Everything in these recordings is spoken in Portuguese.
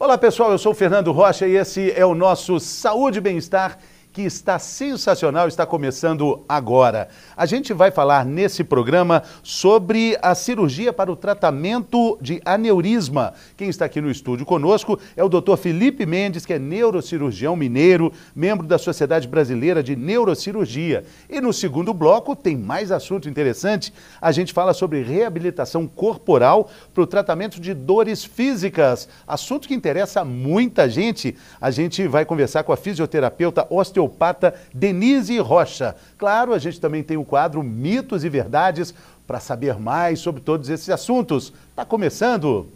Olá pessoal, eu sou o Fernando Rocha e esse é o nosso Saúde e Bem-Estar, que está sensacional, está começando agora. A gente vai falar nesse programa sobre a cirurgia para o tratamento de aneurisma. Quem está aqui no estúdio conosco é o Dr. Felipe Mendes, que é neurocirurgião mineiro, membro da Sociedade Brasileira de Neurocirurgia. E no segundo bloco tem mais assunto interessante. A gente fala sobre reabilitação corporal para o tratamento de dores físicas. Assunto que interessa a muita gente. A gente vai conversar com a fisioterapeuta osteopata Denise Rocha. Claro, a gente também tem o quadro Mitos e Verdades para saber mais sobre todos esses assuntos. Está começando!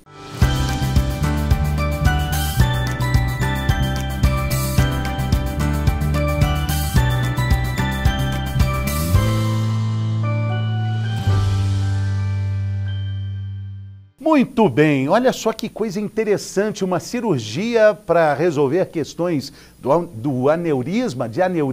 Muito bem, olha só que coisa interessante, uma cirurgia para resolver questões do aneurisma,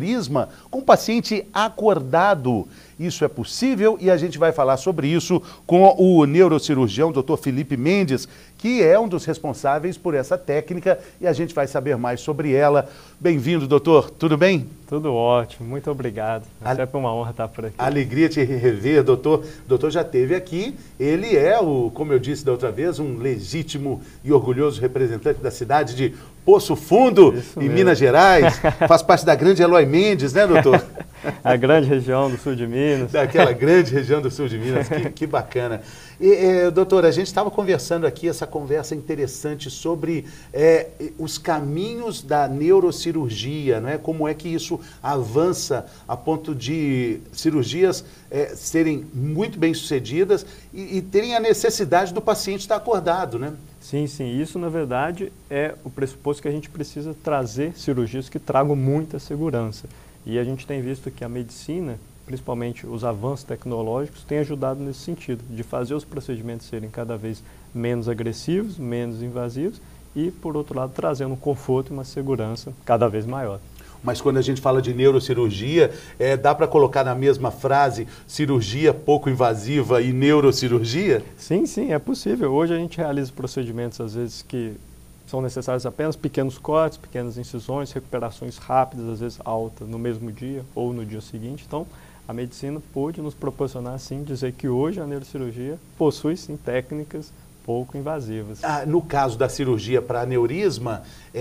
com paciente acordado. Isso é possível e a gente vai falar sobre isso com o neurocirurgião Dr. Felipe Mendes, que é um dos responsáveis por essa técnica e a gente vai saber mais sobre ela. Bem-vindo, doutor, tudo bem? Tudo ótimo, muito obrigado. É sempre uma honra estar por aqui. Alegria te rever, doutor. O doutor já esteve aqui, ele é, como eu disse da outra vez, um legítimo e orgulhoso representante da cidade de Poço Fundo, em Minas Gerais. Faz parte da grande Eloy Mendes, né, doutor? A grande região do sul de Minas. Daquela grande região do sul de Minas, que bacana. E, doutor, a gente estava conversando aqui, essa conversa interessante sobre os caminhos da neurocirurgia, não é? Como é que isso avança a ponto de cirurgias serem muito bem sucedidas e terem a necessidade do paciente estar acordado, né? Sim, sim. Isso, na verdade, é o pressuposto que a gente precisa trazer cirurgias que tragam muita segurança. E a gente tem visto que a medicina, principalmente os avanços tecnológicos, tem ajudado nesse sentido, de fazer os procedimentos serem cada vez menos agressivos, menos invasivos e, por outro lado, trazendo um conforto e uma segurança cada vez maior. Mas quando a gente fala de neurocirurgia, dá para colocar na mesma frase cirurgia pouco invasiva e neurocirurgia? Sim, sim, é possível. Hoje a gente realiza procedimentos, às vezes, que são necessários apenas pequenos cortes, pequenas incisões, recuperações rápidas, às vezes altas, no mesmo dia ou no dia seguinte. Então, a medicina pôde nos proporcionar, sim, dizer que hoje a neurocirurgia possui, sim, técnicas pouco invasivas. No caso da cirurgia para aneurisma,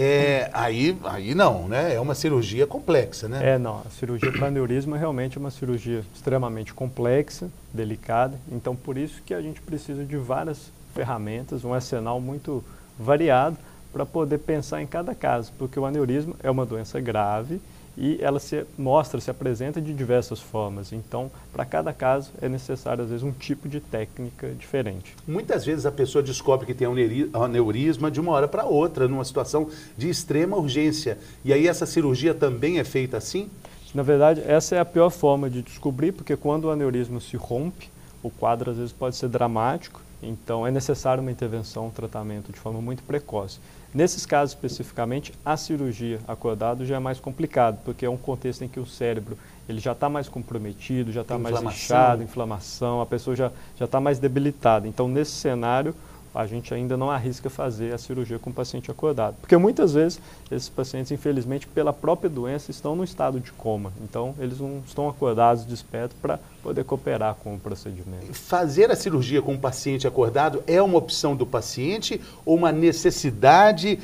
aí não, né? É uma cirurgia complexa, né? Não. A cirurgia para aneurisma realmente é uma cirurgia extremamente complexa, delicada. Então, por isso que a gente precisa de várias ferramentas, um arsenal muito variado para poder pensar em cada caso, porque o aneurisma é uma doença grave e ela se apresenta de diversas formas. Então, para cada caso, é necessário, às vezes, um tipo de técnica diferente. Muitas vezes a pessoa descobre que tem aneurisma de uma hora para outra, numa situação de extrema urgência. E aí essa cirurgia também é feita assim? Na verdade, essa é a pior forma de descobrir, porque quando o aneurisma se rompe, o quadro, às vezes, pode ser dramático. Então, é necessário uma intervenção, um tratamento de forma muito precoce. Nesses casos, especificamente, a cirurgia acordado já é mais complicado, porque é um contexto em que o cérebro ele já está mais comprometido, já está mais inchado, inflamação, a pessoa já está mais debilitada. Então, nesse cenário, a gente ainda não arrisca fazer a cirurgia com o paciente acordado. Porque muitas vezes esses pacientes, infelizmente, pela própria doença, estão no estado de coma. Então, eles não estão acordados, despertos, para poder cooperar com o procedimento. Fazer a cirurgia com o paciente acordado é uma opção do paciente ou uma necessidade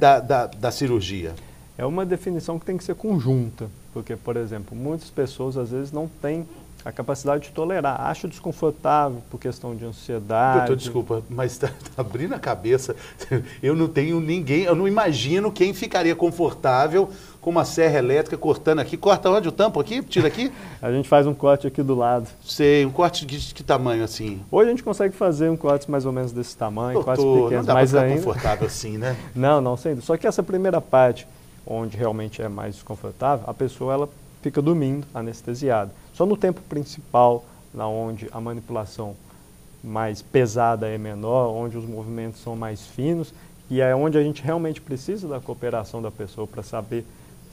da cirurgia? É uma definição que tem que ser conjunta. Porque, por exemplo, muitas pessoas, às vezes, não têm a capacidade de tolerar, acho desconfortável por questão de ansiedade. Doutor, desculpa, mas está abrindo a cabeça. Eu não tenho ninguém, eu não imagino quem ficaria confortável com uma serra elétrica cortando aqui. Corta onde? O tampo aqui? Tira aqui? A gente faz um corte aqui do lado. Sei, um corte de que tamanho assim? Hoje a gente consegue fazer um corte mais ou menos desse tamanho, doutor, quase pequenos. Não dá mas para ficar ainda confortável assim, né? Não, sem dúvida. Só que essa primeira parte, onde realmente é mais desconfortável, a pessoa ela fica dormindo, anestesiada. Só no tempo principal, na onde a manipulação mais pesada é menor, onde os movimentos são mais finos, e é onde a gente realmente precisa da cooperação da pessoa para saber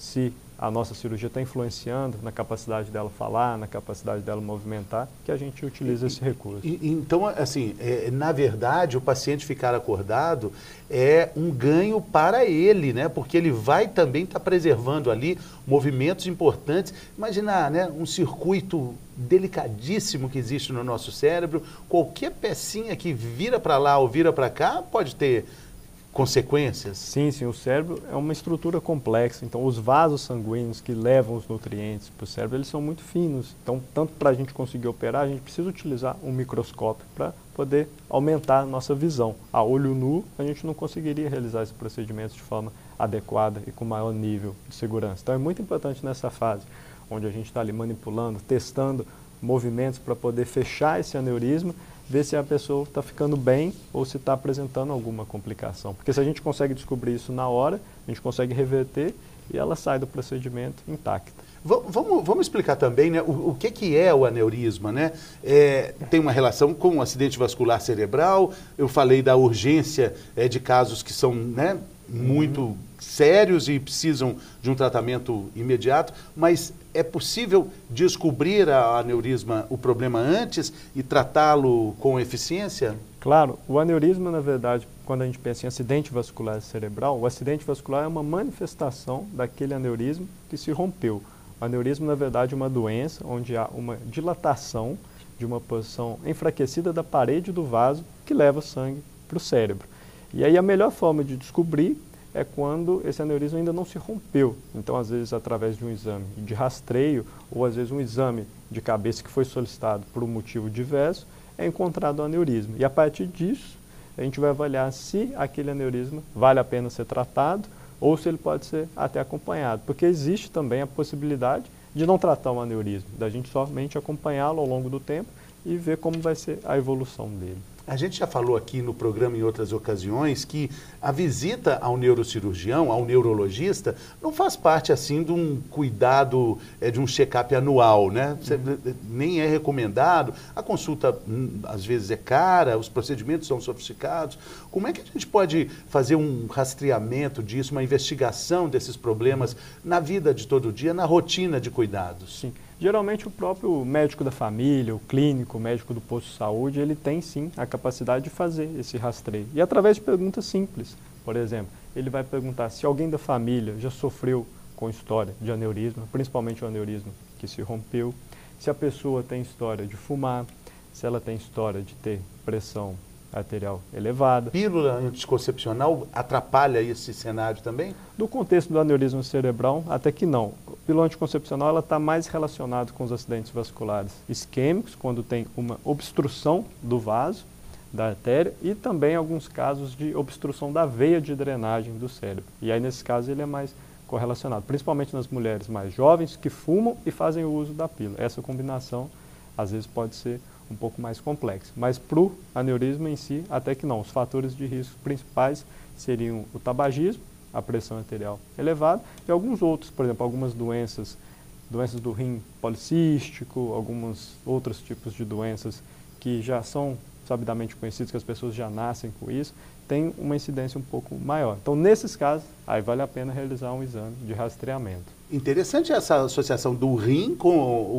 se a nossa cirurgia está influenciando na capacidade dela falar, na capacidade dela movimentar, que a gente utiliza esse recurso. Então, assim, na verdade, o paciente ficar acordado é um ganho para ele, né? Porque ele vai também estar preservando ali movimentos importantes. Imaginar, né, um circuito delicadíssimo que existe no nosso cérebro, qualquer pecinha que vira para lá ou vira para cá pode ter consequências? Sim, sim, o cérebro é uma estrutura complexa, então os vasos sanguíneos que levam os nutrientes para o cérebro, eles são muito finos, então tanto para a gente conseguir operar, a gente precisa utilizar um microscópio para poder aumentar a nossa visão. A olho nu, a gente não conseguiria realizar esse procedimento de forma adequada e com maior nível de segurança. Então é muito importante nessa fase, onde a gente está ali manipulando, testando movimentos para poder fechar esse aneurisma, ver se a pessoa está ficando bem ou se está apresentando alguma complicação. Porque se a gente consegue descobrir isso na hora, a gente consegue reverter e ela sai do procedimento intacta. Vamos explicar também, né, o que é o aneurisma, né? Tem uma relação com o acidente vascular cerebral, eu falei da urgência de casos que são, né, muito sérios e precisam de um tratamento imediato, mas é possível descobrir a aneurisma, o problema antes e tratá-lo com eficiência? Claro, o aneurisma, na verdade, quando a gente pensa em acidente vascular cerebral, o acidente vascular é uma manifestação daquele aneurisma que se rompeu. O aneurisma, na verdade, é uma doença onde há uma dilatação de uma posição enfraquecida da parede do vaso que leva sangue para o cérebro. E aí a melhor forma de descobrir é quando esse aneurisma ainda não se rompeu. Então, às vezes, através de um exame de rastreio, ou às vezes um exame de cabeça que foi solicitado por um motivo diverso, é encontrado o aneurisma. E a partir disso, a gente vai avaliar se aquele aneurisma vale a pena ser tratado ou se ele pode ser até acompanhado. Porque existe também a possibilidade de não tratar o aneurisma, da gente somente acompanhá-lo ao longo do tempo e ver como vai ser a evolução dele. A gente já falou aqui no programa em outras ocasiões que a visita ao neurocirurgião, ao neurologista, não faz parte assim de um cuidado, de um check-up anual, né? Nem é recomendado, a consulta às vezes é cara, os procedimentos são sofisticados. Como é que a gente pode fazer um rastreamento disso, uma investigação desses problemas na vida de todo dia, na rotina de cuidados? Sim. Geralmente o próprio médico da família, o clínico, o médico do posto de saúde, ele tem sim a capacidade de fazer esse rastreio. E através de perguntas simples. Por exemplo, ele vai perguntar se alguém da família já sofreu com história de aneurisma, principalmente o aneurisma que se rompeu, se a pessoa tem história de fumar, se ela tem história de ter pressão arterial elevada. Pílula anticoncepcional atrapalha esse cenário também? Do contexto do aneurisma cerebral, até que não. A pílula anticoncepcional ela está mais relacionada com os acidentes vasculares isquêmicos, quando tem uma obstrução do vaso, da artéria, e também alguns casos de obstrução da veia de drenagem do cérebro. E aí, nesse caso, ele é mais correlacionado, principalmente nas mulheres mais jovens que fumam e fazem o uso da pílula. Essa combinação, às vezes, pode ser um pouco mais complexo. Mas para o aneurisma em si, até que não. Os fatores de risco principais seriam o tabagismo, a pressão arterial elevada e alguns outros, por exemplo, algumas doenças do rim policístico, alguns outros tipos de doenças que já são sabidamente conhecidas, que as pessoas já nascem com isso, tem uma incidência um pouco maior. Então, nesses casos, aí vale a pena realizar um exame de rastreamento. Interessante essa associação do rim com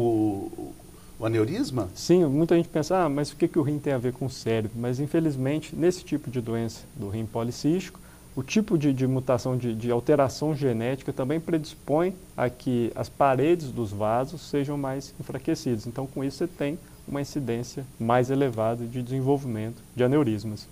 o aneurisma? Sim, muita gente pensa, mas o que o rim tem a ver com o cérebro? Mas, infelizmente, nesse tipo de doença do rim policístico, o tipo de mutação, de alteração genética também predispõe a que as paredes dos vasos sejam mais enfraquecidas. Então, com isso, você tem uma incidência mais elevada de desenvolvimento de aneurismas.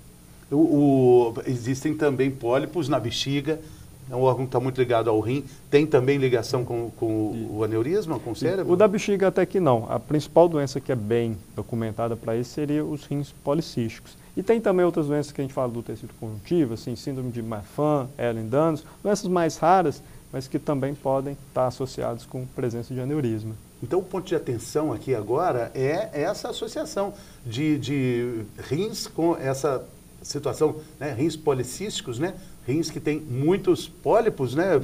Existem também pólipos na bexiga, é um órgão que está muito ligado ao rim, tem também ligação com o aneurisma, com o cérebro? O da bexiga até que não. A principal doença que é bem documentada para isso seria os rins policísticos. E tem também outras doenças que a gente fala do tecido conjuntivo, assim, síndrome de Marfan, Ehlers-Danlos, doenças mais raras, mas que também podem estar associadas com presença de aneurisma. Então, o ponto de atenção aqui agora é essa associação de rins com essa situação, né, rins policísticos, né, rins que tem muitos pólipos, né,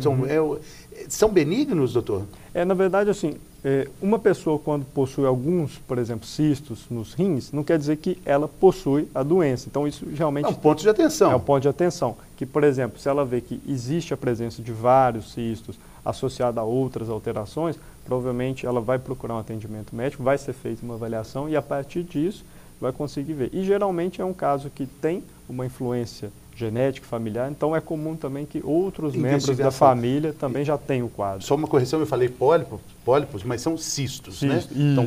são benignos, doutor? Na verdade, assim, uma pessoa quando possui alguns, por exemplo, cistos nos rins, não quer dizer que ela possui a doença. Então, isso realmente... É um ponto de atenção. É um ponto de atenção. Que, por exemplo, se ela vê que existe a presença de vários cistos associado a outras alterações, provavelmente ela vai procurar um atendimento médico, vai ser feita uma avaliação e, a partir disso, vai conseguir ver. E, geralmente, é um caso que tem uma influência genética, familiar, então é comum também que outros membros da família também já tenham o quadro. Só uma correção, eu falei pólipos, mas são cistos, né? Isso. Então,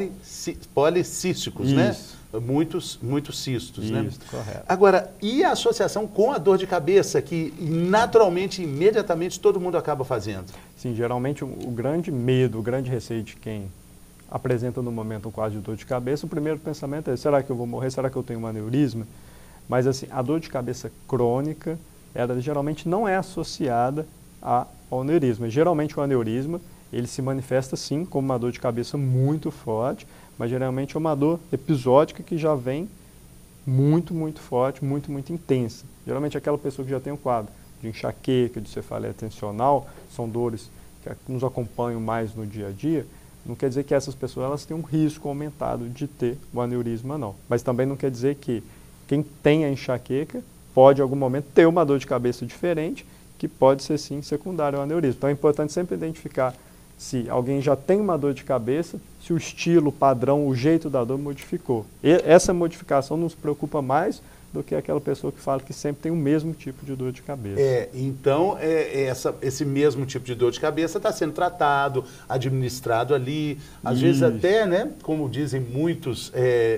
policísticos, né? Muitos cistos, né? Isso, correto. Agora, e a associação com a dor de cabeça, que naturalmente, imediatamente, todo mundo acaba fazendo? Sim, geralmente o grande medo, o grande receio de quem apresenta no momento um quadro de dor de cabeça, o primeiro pensamento é, será que eu vou morrer? Será que eu tenho um aneurisma? Mas assim, a dor de cabeça crônica, ela geralmente não é associada ao aneurisma. Geralmente o aneurisma, ele se manifesta sim como uma dor de cabeça muito forte, mas geralmente é uma dor episódica que já vem muito, muito forte, muito, muito intensa. Geralmente aquela pessoa que já tem um quadro de enxaqueca, de cefaleia tensional, são dores que nos acompanham mais no dia a dia. Não quer dizer que essas pessoas elas têm um risco aumentado de ter o aneurisma, não. Mas também não quer dizer que quem tem a enxaqueca pode, em algum momento, ter uma dor de cabeça diferente, que pode ser, sim, secundária ao aneurisma. Então, é importante sempre identificar se alguém já tem uma dor de cabeça, se o estilo, o padrão, o jeito da dor modificou. E essa modificação nos preocupa mais do que aquela pessoa que fala que sempre tem o mesmo tipo de dor de cabeça. Então, esse mesmo tipo de dor de cabeça está sendo tratado, administrado ali, às vezes até, né, como dizem muitos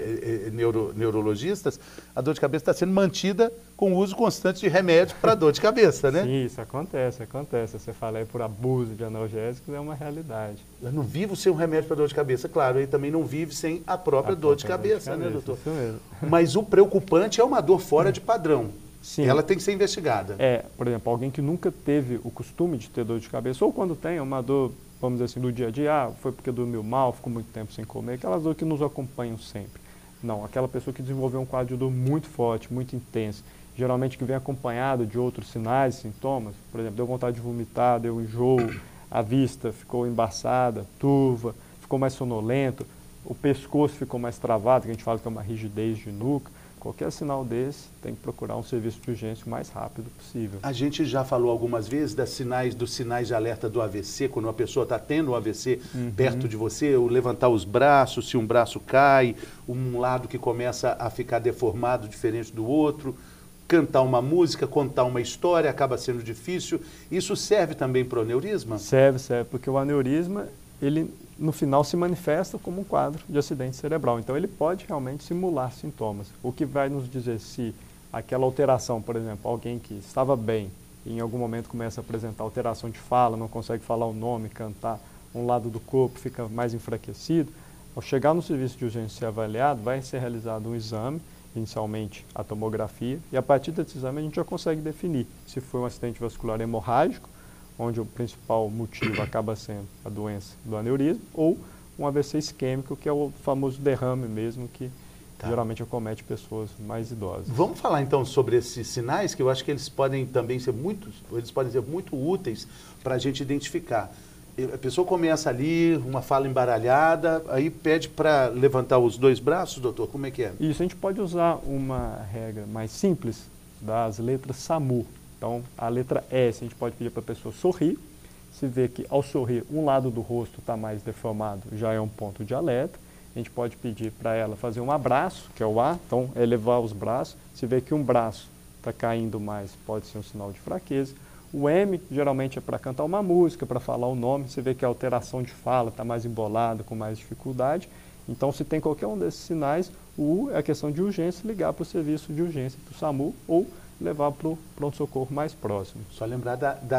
neurologistas, a dor de cabeça está sendo mantida com o uso constante de remédios para dor de cabeça, né? Sim, isso acontece. Você fala aí por abuso de analgésicos, é uma realidade. Eu não vivo sem um remédio para dor de cabeça, claro, ele também não vive sem a própria dor de cabeça, né, doutor? Isso mesmo. Mas o preocupante é uma dor fora de padrão. Sim. Ela tem que ser investigada. Por exemplo, alguém que nunca teve o costume de ter dor de cabeça, ou quando tem uma dor, vamos dizer assim, do dia a dia, foi porque dormiu mal, ficou muito tempo sem comer, aquelas dores que nos acompanham sempre. Não, aquela pessoa que desenvolveu um quadro de dor muito forte, muito intenso, geralmente que vem acompanhado de outros sinais, sintomas, por exemplo, deu vontade de vomitar, deu enjoo, a vista ficou embaçada, turva, ficou mais sonolento, o pescoço ficou mais travado, que a gente fala que é uma rigidez de nuca. Qualquer sinal desse, tem que procurar um serviço de urgência o mais rápido possível. A gente já falou algumas vezes dos sinais de alerta do AVC, quando uma pessoa está tendo um AVC perto de você, o levantar os braços, se um braço cai, um lado que começa a ficar deformado, diferente do outro, cantar uma música, contar uma história, acaba sendo difícil. Isso serve também para o aneurisma? Serve, porque o aneurisma, ele no final se manifesta como um quadro de acidente cerebral. Então ele pode realmente simular sintomas. O que vai nos dizer se aquela alteração, por exemplo, alguém que estava bem e em algum momento começa a apresentar alteração de fala, não consegue falar o nome, cantar, um lado do corpo fica mais enfraquecido, ao chegar no serviço de urgência e ser avaliado, vai ser realizado um exame, inicialmente a tomografia, e a partir desse exame a gente já consegue definir se foi um acidente vascular hemorrágico, onde o principal motivo acaba sendo a doença do aneurisma, ou um AVC isquêmico, que é o famoso derrame mesmo, que geralmente acomete pessoas mais idosas. Vamos falar então sobre esses sinais, que eu acho que eles podem também ser muito úteis para a gente identificar. A pessoa começa ali, uma fala embaralhada, aí pede para levantar os dois braços, doutor, como é que é? Isso, a gente pode usar uma regra mais simples das letras SAMU. Então, a letra S, a gente pode pedir para a pessoa sorrir. Se vê que ao sorrir um lado do rosto está mais deformado, já é um ponto de alerta. A gente pode pedir para ela fazer um abraço, que é o A, então elevar os braços. Se vê que um braço está caindo mais, pode ser um sinal de fraqueza. O M geralmente é para cantar uma música, para falar o nome. Você vê que a alteração de fala está mais embolada, com mais dificuldade. Então, se tem qualquer um desses sinais, o U é a questão de urgência, ligar para o serviço de urgência do SAMU ou levar para o pronto-socorro mais próximo. Só lembrar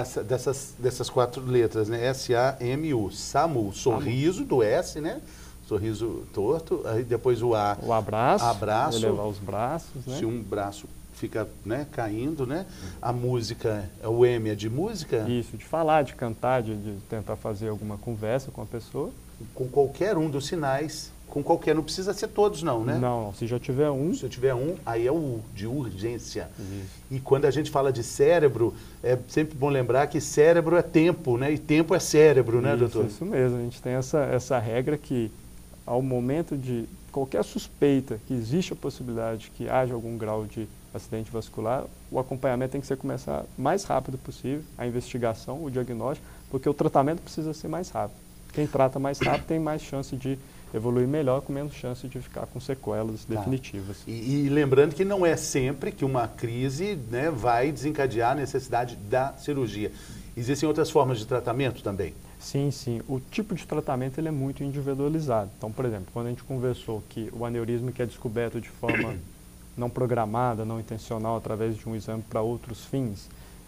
dessas quatro letras, né? S-A-M-U, SAMU, sorriso do S, né? Sorriso torto, aí depois o A. O abraço, elevar os braços, né? Se um braço fica, né, caindo, né? A música, o M é de música? Isso, de falar, de cantar, de tentar fazer alguma conversa com a pessoa. Com qualquer um dos sinais, Com qualquer, não precisa ser todos não, né? Não, se já tiver um... Se eu tiver um, aí é o de urgência. Isso. E quando a gente fala de cérebro, é sempre bom lembrar que cérebro é tempo, né? E tempo é cérebro, né, doutor? Isso mesmo, a gente tem essa regra que ao momento de qualquer suspeita que existe a possibilidade de que haja algum grau de acidente vascular, o acompanhamento tem que ser começar o mais rápido possível, a investigação, o diagnóstico, porque o tratamento precisa ser mais rápido. Quem trata mais rápido tem mais chance de evoluir melhor, com menos chance de ficar com sequelas definitivas. E lembrando que não é sempre que uma crise, né, vai desencadear a necessidade da cirurgia. Existem outras formas de tratamento também? Sim, sim. O tipo de tratamento ele é muito individualizado. Então, por exemplo, quando a gente conversou que o aneurisma que é descoberto de forma não programada, não intencional, através de um exame para outros fins,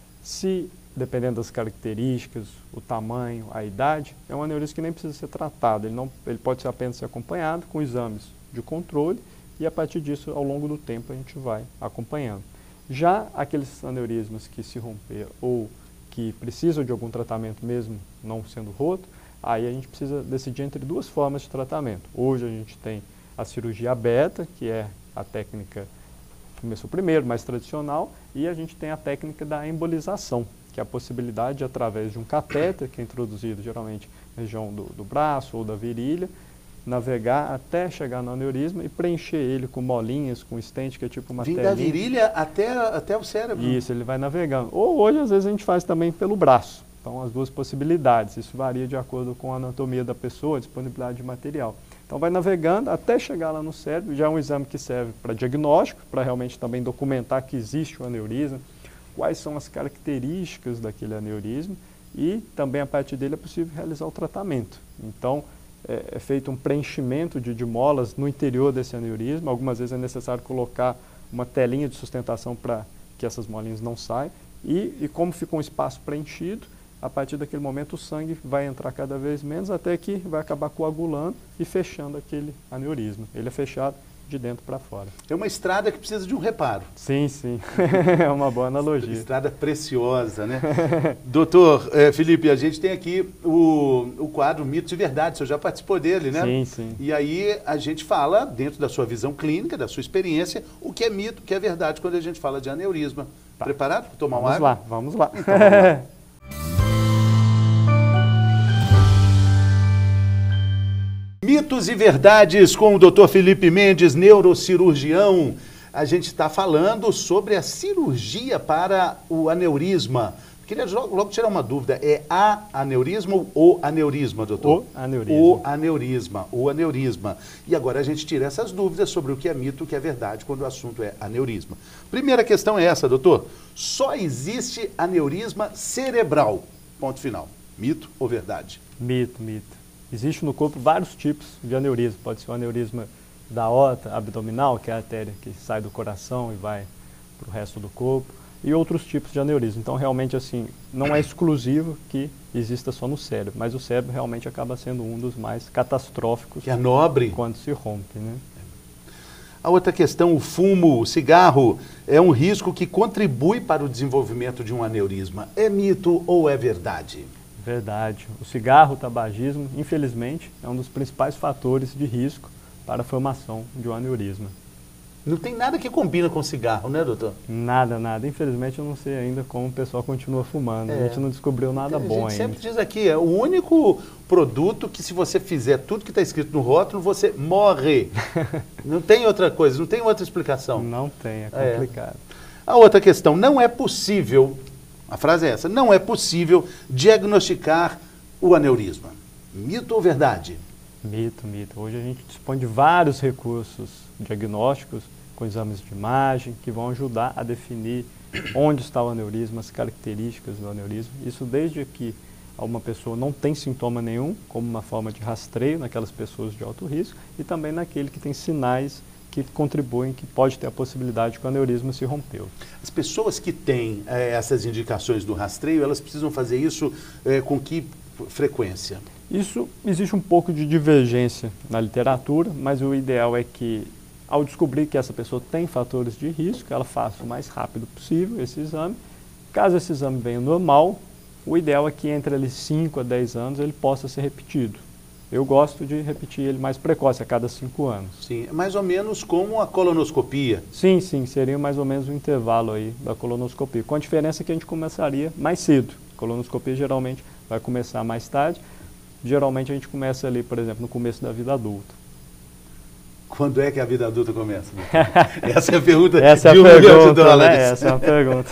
se, dependendo das características, o tamanho, a idade, é um aneurisma que nem precisa ser tratado. Ele pode apenas ser acompanhado com exames de controle e, a partir disso, ao longo do tempo, a gente vai acompanhando. Já aqueles aneurismas que se romper ou que precisam de algum tratamento mesmo não sendo roto, aí a gente precisa decidir entre duas formas de tratamento. Hoje a gente tem a cirurgia aberta, que é a técnica que começou primeiro, mais tradicional, e a gente tem a técnica da embolização, que é a possibilidade de, através de um catéter, que é introduzido geralmente na região do braço ou da virilha, navegar até chegar no aneurisma e preencher ele com molinhas, com stent, que é tipo uma telinha. Da virilha até o cérebro? Isso, ele vai navegando. Ou hoje, às vezes, a gente faz também pelo braço. Então, as duas possibilidades. Isso varia de acordo com a anatomia da pessoa, a disponibilidade de material. Então, vai navegando até chegar lá no cérebro. Já é um exame que serve para diagnóstico, para realmente também documentar que existe o aneurisma, quais são as características daquele aneurisma e também, a partir dele, é possível realizar o tratamento. Então, é feito um preenchimento de molas no interior desse aneurisma. Algumas vezes é necessário colocar uma telinha de sustentação para que essas molinhas não saiam. E como fica um espaço preenchido, a partir daquele momento o sangue vai entrar cada vez menos até que vai acabar coagulando e fechando aquele aneurisma. Ele é fechado de dentro para fora. É uma estrada que precisa de um reparo. Sim, sim. É uma boa analogia. Estrada preciosa, né? Doutor Felipe, a gente tem aqui o quadro Mitos e Verdades. O senhor já participou dele, né? Sim, sim. E aí a gente fala, dentro da sua visão clínica, da sua experiência, o que é mito, o que é verdade quando a gente fala de aneurisma. Tá. Preparado para tomar uma água? Vamos lá. Então, vamos lá. Mitos e Verdades com o Dr. Felipe Mendes, neurocirurgião. A gente está falando sobre a cirurgia para o aneurisma. Queria logo tirar uma dúvida. É a aneurisma ou o aneurisma, doutor? O aneurisma. O aneurisma, o aneurisma. E agora a gente tira essas dúvidas sobre o que é mito, o que é verdade, quando o assunto é aneurisma. Primeira questão é essa, doutor. Só existe aneurisma cerebral. Ponto final. Mito ou verdade? Mito, mito. Existe no corpo vários tipos de aneurisma. Pode ser o aneurisma da aorta abdominal, que é a artéria que sai do coração e vai para o resto do corpo, e outros tipos de aneurisma. Então, realmente, assim, não é exclusivo que exista só no cérebro, mas o cérebro realmente acaba sendo um dos mais catastróficos. Que é nobre. Quando se rompe, né? A outra questão, o fumo, o cigarro, é um risco que contribui para o desenvolvimento de um aneurisma. É mito ou é verdade? Verdade. O cigarro, o tabagismo, infelizmente, é um dos principais fatores de risco para a formação de um aneurisma. Não tem nada que combina com cigarro, né, doutor? Nada, nada. Infelizmente, eu não sei ainda como o pessoal continua fumando. A gente não descobriu nada bom ainda. A gente sempre diz aqui, é o único produto que, se você fizer tudo que está escrito no rótulo, você morre. Não tem outra coisa, não tem outra explicação. Não tem, é complicado. A outra questão, não é possível, a frase é essa, não é possível diagnosticar o aneurisma. Mito ou verdade? Mito, mito. Hoje a gente dispõe de vários recursos diagnósticos com exames de imagem que vão ajudar a definir onde está o aneurisma, as características do aneurisma. Isso desde que uma pessoa não tem sintoma nenhum, como uma forma de rastreio naquelas pessoas de alto risco, e também naquele que tem sinais que contribuem, que pode ter a possibilidade de que o aneurisma se rompeu. As pessoas que têm essas indicações do rastreio, elas precisam fazer isso com que frequência? Isso, existe um pouco de divergência na literatura, mas o ideal é que, ao descobrir que essa pessoa tem fatores de risco, ela faça o mais rápido possível esse exame. Caso esse exame venha normal, o ideal é que entre ali 5 a 10 anos ele possa ser repetido. Eu gosto de repetir ele mais precoce, a cada 5 anos. Sim, mais ou menos como a colonoscopia. Sim, seria mais ou menos o intervalo aí da colonoscopia, com a diferença que a gente começaria mais cedo. A colonoscopia geralmente vai começar mais tarde, geralmente a gente começa ali, por exemplo, no começo da vida adulta. Quando é que a vida adulta começa? Essa é a pergunta Essa de é $1 milhão. né? Essa é a pergunta.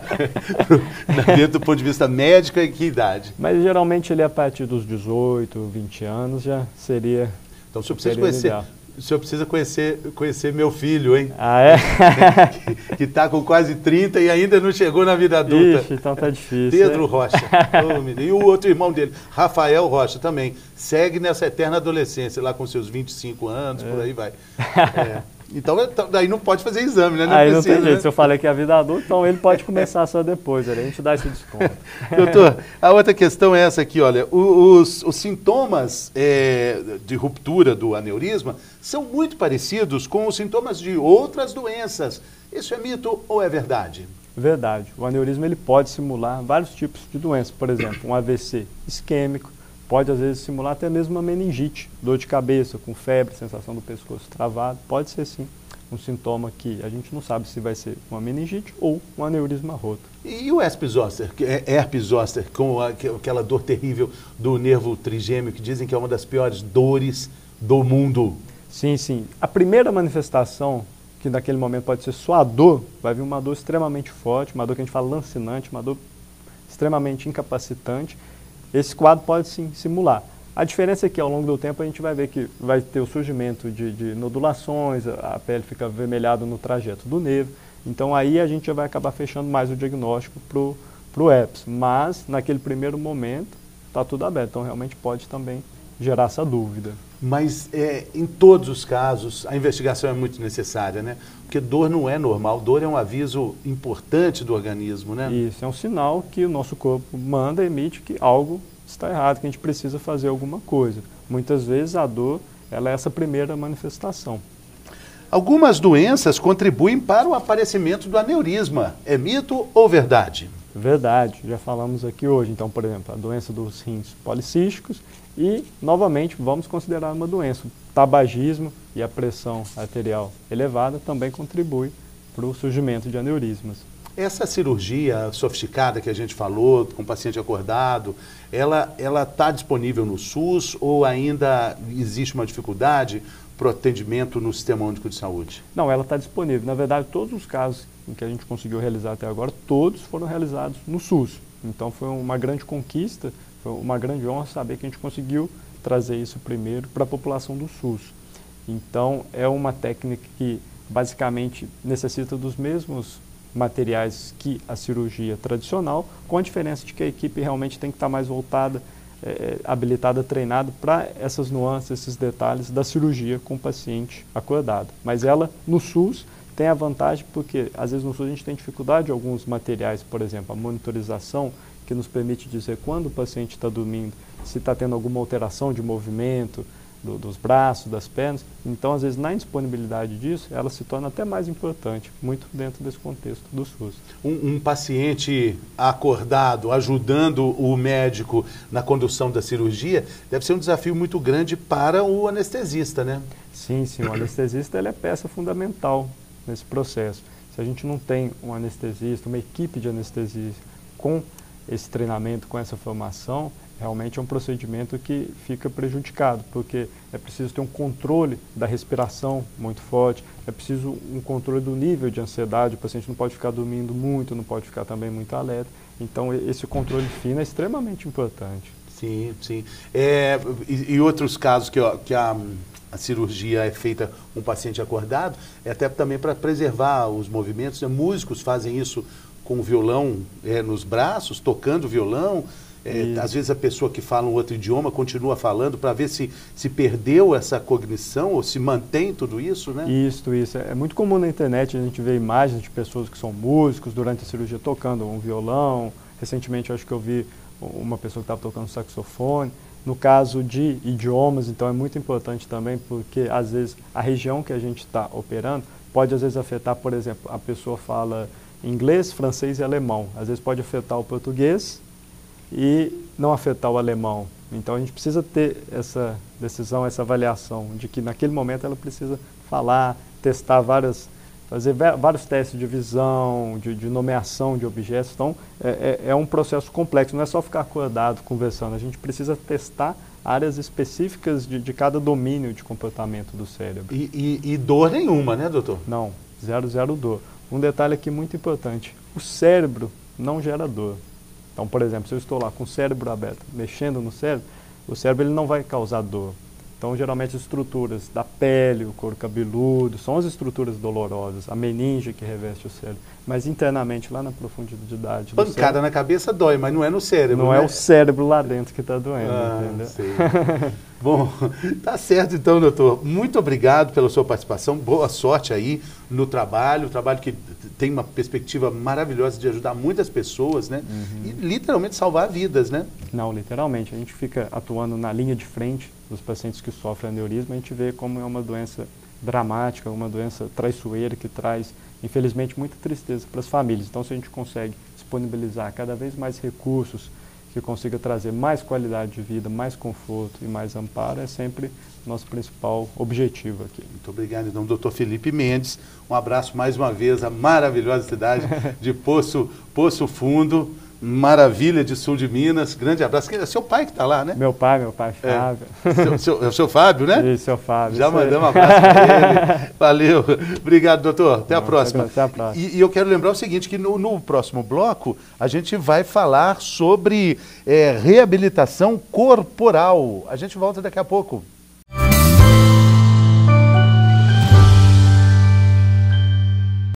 Dentro do ponto de vista médico, em que idade? Mas geralmente ele a partir dos 18, 20 anos já seria. Então o senhor precisa conhecer meu filho, hein? Ah, é? Que está com quase 30 e ainda não chegou na vida adulta. Ixi, então tá difícil. Pedro Rocha. E o outro irmão dele, Rafael Rocha, também. Segue nessa eterna adolescência, lá com seus 25 anos, por aí vai. Então, daí não pode fazer exame, né? Aí não tem jeito. Né? Se eu falei que é a vida adulta, então ele pode começar só depois. A gente dá esse desconto. Doutor, a outra questão é essa aqui, olha. Os sintomas de ruptura do aneurisma são muito parecidos com os sintomas de outras doenças. Isso é mito ou é verdade? Verdade. O aneurisma ele pode simular vários tipos de doenças. Por exemplo, um AVC isquêmico, pode às vezes simular até mesmo uma meningite, dor de cabeça, com febre, sensação do pescoço travado. Pode ser sim um sintoma que a gente não sabe se vai ser uma meningite ou um aneurisma roto. E o herpes zoster, com aquela dor terrível do nervo trigêmeo, que dizem que é uma das piores dores do mundo? Sim. A primeira manifestação, que naquele momento pode ser só a dor, vai vir uma dor extremamente forte, uma dor que a gente fala lancinante, uma dor extremamente incapacitante. Esse quadro pode sim simular. A diferença é que ao longo do tempo a gente vai ver que vai ter o surgimento de nodulações, a pele fica avermelhada no trajeto do nervo. Então aí a gente já vai acabar fechando mais o diagnóstico para o herpes. Mas naquele primeiro momento está tudo aberto, então realmente pode também gerar essa dúvida. Mas em todos os casos a investigação é muito necessária, né? Porque dor não é normal, dor é um aviso importante do organismo, né? Isso, é um sinal que o nosso corpo emite que algo está errado, que a gente precisa fazer alguma coisa. Muitas vezes a dor ela é essa primeira manifestação. Algumas doenças contribuem para o aparecimento do aneurisma. É mito ou verdade? Verdade, já falamos aqui hoje. Então, por exemplo, a doença dos rins policísticos e, novamente, vamos considerar uma doença. O tabagismo e a pressão arterial elevada também contribuem para o surgimento de aneurismas. Essa cirurgia sofisticada que a gente falou, com o paciente acordado, ela está disponível no SUS ou ainda existe uma dificuldade para o atendimento no Sistema Único de Saúde? Não, ela está disponível. Na verdade, todos os casos em que a gente conseguiu realizar até agora, todos foram realizados no SUS. Então foi uma grande conquista, foi uma grande honra saber que a gente conseguiu trazer isso primeiro para a população do SUS. Então é uma técnica que basicamente necessita dos mesmos materiais que a cirurgia tradicional, com a diferença de que a equipe realmente tem que estar mais voltada, habilitada, treinada para essas nuances, esses detalhes da cirurgia com o paciente acordado. Mas ela, no SUS, tem a vantagem porque, às vezes, no SUS a gente tem dificuldade de alguns materiais, por exemplo, a monitorização, que nos permite dizer quando o paciente está dormindo, se está tendo alguma alteração de movimento dos braços, das pernas. Então, às vezes, na indisponibilidade disso, ela se torna até mais importante, muito dentro desse contexto do SUS. Um paciente acordado, ajudando o médico na condução da cirurgia, deve ser um desafio muito grande para o anestesista, né? Sim, o anestesista ele é peça fundamental nesse processo. Se a gente não tem um anestesista, uma equipe de anestesia com esse treinamento, com essa formação, realmente é um procedimento que fica prejudicado, porque é preciso ter um controle da respiração muito forte, é preciso um controle do nível de ansiedade, o paciente não pode ficar dormindo muito, não pode ficar também muito alerta. Então, esse controle fino é extremamente importante. Sim. E outros casos que a cirurgia é feita com o paciente acordado, é até também para preservar os movimentos, né? Músicos fazem isso com o violão nos braços, tocando o violão. Às vezes a pessoa que fala um outro idioma continua falando para ver se perdeu essa cognição ou se mantém tudo isso, né? Isso. É muito comum na internet a gente ver imagens de pessoas que são músicos durante a cirurgia tocando um violão. Recentemente eu acho que eu vi uma pessoa que estava tocando saxofone. No caso de idiomas, então é muito importante também porque às vezes a região que a gente está operando pode às vezes afetar, por exemplo, a pessoa fala inglês, francês e alemão. Às vezes pode afetar o português e não afetar o alemão. Então a gente precisa ter essa decisão, essa avaliação de que naquele momento ela precisa falar, testar fazer vários testes de visão, de nomeação de objetos. Então é um processo complexo, não é só ficar acordado, conversando. A gente precisa testar áreas específicas de cada domínio de comportamento do cérebro. E dor nenhuma, né, doutor? Não, zero dor. Um detalhe aqui muito importante, o cérebro não gera dor. Então, por exemplo, se eu estou lá com o cérebro aberto, mexendo no cérebro, o cérebro ele não vai causar dor. Então, geralmente, as estruturas da pele, o couro cabeludo, são as estruturas dolorosas, a meninge que reveste o cérebro. Mas internamente, lá na profundidade do pancada cérebro, na cabeça dói, mas não é no cérebro, não né? é o cérebro lá dentro que está doendo, entendeu? Sei. Bom, tá certo então, doutor. Muito obrigado pela sua participação. Boa sorte aí no trabalho que tem uma perspectiva maravilhosa de ajudar muitas pessoas, né? E literalmente salvar vidas, né? Não, literalmente. A gente fica atuando na linha de frente dos pacientes que sofrem aneurisma, a gente vê como é uma doença dramática, uma doença traiçoeira que traz, infelizmente, muita tristeza para as famílias. Então, se a gente consegue disponibilizar cada vez mais recursos que consiga trazer mais qualidade de vida, mais conforto e mais amparo, é sempre nosso principal objetivo aqui. Muito obrigado, então, doutor Felipe Mendes. Um abraço mais uma vez à maravilhosa cidade de Poço Fundo, maravilha de sul de Minas. Grande abraço. É seu pai que está lá, né? Meu pai, Fábio. É o seu Fábio, né? Isso, seu Fábio. Já mandamos um abraço para ele. Valeu. Obrigado, doutor. Até a próxima. Até a próxima. E eu quero lembrar o seguinte, que no próximo bloco a gente vai falar sobre reabilitação corporal. A gente volta daqui a pouco.